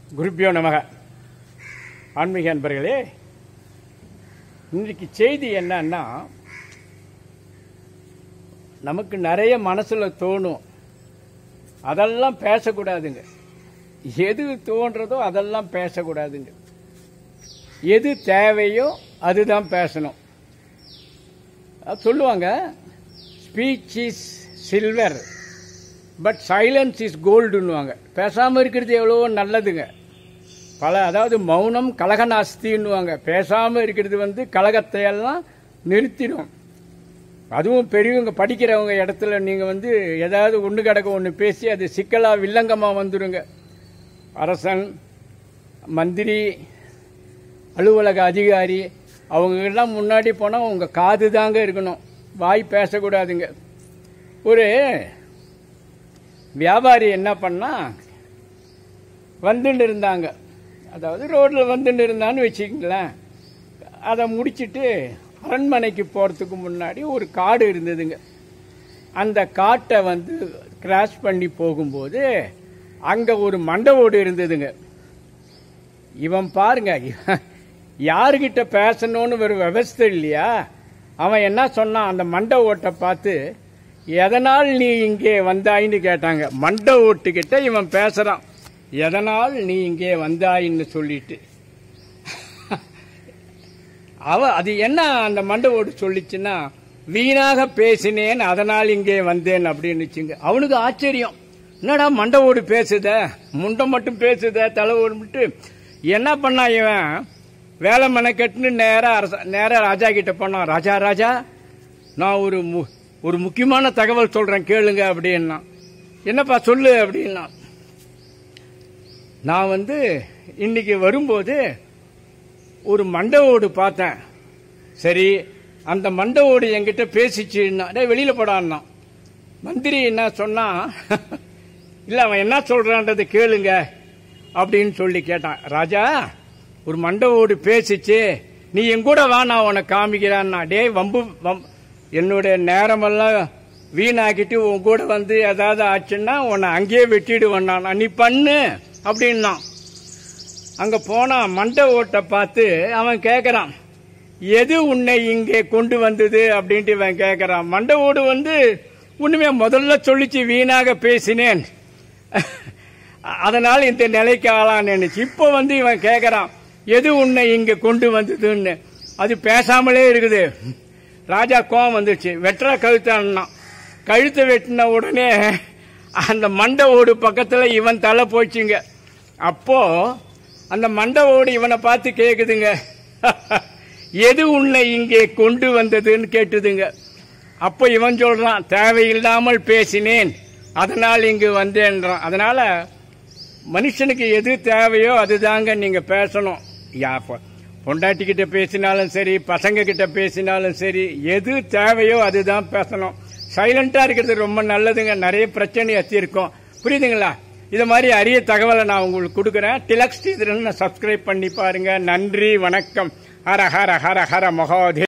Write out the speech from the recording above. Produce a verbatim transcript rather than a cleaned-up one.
குருப்பியோ நமக. ஆன்மீக அன்பர்களே, இன்றைக்கு செய்தி என்னன்னா, நமக்கு நிறைய மனசுல தோணும், அதெல்லாம் பேசக்கூடாதுங்க. எது தோன்றதோ அதெல்லாம் பேசக்கூடாதுங்க. எது தேவையோ அதுதான் பேசணும். சொல்லுவாங்க, speech is silver but silence is கோல்டுன்னுவாங்க. பேசாமல் இருக்கிறது எவ்வளோ நல்லதுங்க. பல அதாவது மௌனம் கலகநாஸ்தின்னுவாங்க. பேசாமல் இருக்கிறது வந்து கலகத்தையெல்லாம் நிறுத்திடும். அதுவும் பெரியவங்க படிக்கிறவங்க இடத்துல நீங்கள் வந்து ஏதாவது ஒன்று கிடக்க ஒன்று பேசி அது சிக்கலாக வில்லங்கமாக வந்துடுங்க. அரசன், மந்திரி, அலுவலக அதிகாரி அவங்கெல்லாம் முன்னாடி போனால் உங்கள் காது தாங்க இருக்கணும், வாய் பேசக்கூடாதுங்க. ஒரு வியாபாரி என்ன பண்ணா, வந்துட்டு இருந்தாங்க, அதாவது ரோட்டில் வந்துட்டு இருந்தான்னு வச்சுக்கிங்களேன். அதை முடிச்சுட்டு அரண்மனைக்கு போகிறதுக்கு முன்னாடி ஒரு காடு இருந்ததுங்க. அந்த காட்டை வந்து கிராஸ் பண்ணி போகும்போது அங்கே ஒரு மண்டை ஓடு இருந்ததுங்க. இவன் பாருங்க, யாருக்கிட்ட பேசணும்னு ஒரு விவஸ்தை இல்லையா. அவன் என்ன சொன்னான், அந்த மண்டை ஓட்டை பார்த்து, எதனால் நீ இங்கே வந்தாயின்னு கேட்டாங்க. மண்டை ஓட்டுக்கிட்ட இவன் பேசுறான், எதனால் நீ இங்கே வந்தாயின்னு சொல்லிட்டு. அவ அது என்ன அந்த மண்டை ஓட்டு சொல்லிச்சுன்னா, வீணாக பேசினேன் அதனால் இங்கே வந்தேன் அப்படின்னுச்சுங்க. அவனுக்கு ஆச்சரியம், என்னடா மண்டை ஓடு பேசுத, முண்டை மட்டும் பேசுத, தலை ஓடு. என்ன பண்ணா இவன், வேலை மெனக்கட்டுன்னு நேராக அரச நேராக ராஜா கிட்ட போனான். ராஜா ராஜா நான் ஒரு மு ஒரு முக்கியமான தகவல் சொல்கிறேன் கேளுங்க அப்படின்னா. என்னப்பா சொல்லு அப்படின்னா, நான் வந்து இன்னைக்கு வரும்போது ஒரு மண்டை ஓடு பார்த்தேன். சரி, அந்த மண்டை ஓடு என்கிட்ட பேசிச்சுன்னா, டே வெளியில் போடான்னா. மந்திரி என்ன சொன்னா, இல்லை அவன் என்ன சொல்கிறான்றது கேளுங்க அப்படின்னு சொல்லி கேட்டான். ராஜா, ஒரு மண்டை ஓடு பேசிச்சு, நீ என் கூட வா, நான் உன்னை காமிக்கிறான்னா. டே வம்பு வம் என்னுடைய நேரமெல்லாம் வீணாக்கிட்டு உன் கூட வந்து ஏதாவது ஆச்சுன்னா உன்னை அங்கேயே வெட்டிடுவேன் நான், நீ பண்ணு அப்படின்னா. அங்கே போனான், மண்டை ஓட்டை பார்த்து அவன் கேட்குறான், எது உன்னை இங்கே கொண்டு வந்தது அப்படின்ட்டு இவன் கேட்குறான். மண்டை ஓடு வந்து ஒன்றுமே முதல்ல சொல்லிச்சு, வீணாக பேசினேன் அதனால் இந்த நிலைக்கு ஆளான்னு நினைச்சு. இப்போ வந்து இவன் கேட்குறான், எது உன்னை இங்கே கொண்டு வந்ததுன்னு. அது பேசாமலே இருக்குது. ராஜா கோவம் வந்துச்சு, வெட்டுற கழுத்தான்னா. கழுத்தை வெட்டின உடனே அந்த மண்டை ஓடு பக்கத்தில் இவன் தலை போச்சுங்க. அப்போ அந்த மண்டை ஓடு இவனை பார்த்து கேட்குதுங்க, எது உன்னை இங்கே கொண்டு வந்ததுன்னு கேட்டுதுங்க. அப்போ இவன் சொல்றான், தேவையில்லாமல் பேசினேன் அதனால் இங்கு வந்தேன்றான். அதனால மனுஷனுக்கு எது தேவையோ அதுதாங்க நீங்க பேசணும். யா பொண்டாட்டிக்கிட்ட பேசினாலும் சரி, பசங்க கிட்ட பேசினாலும் சரி, எது தேவையோ அதுதான் பேசணும். சைலண்டா இருக்கிறது ரொம்ப நல்லதுங்க. நிறைய பிரச்சனை தீர்க்கும். புரியுதுங்களா? இது மாதிரி அரிய தகவலை நான் உங்களுக்கு கொடுக்குறேன். டிலக்ஸ் ஸ்ரீதரன் சப்ஸ்கிரைப் பண்ணி பாருங்க. நன்றி, வணக்கம். ஹர ஹர ஹர ஹர மகாதேவ்.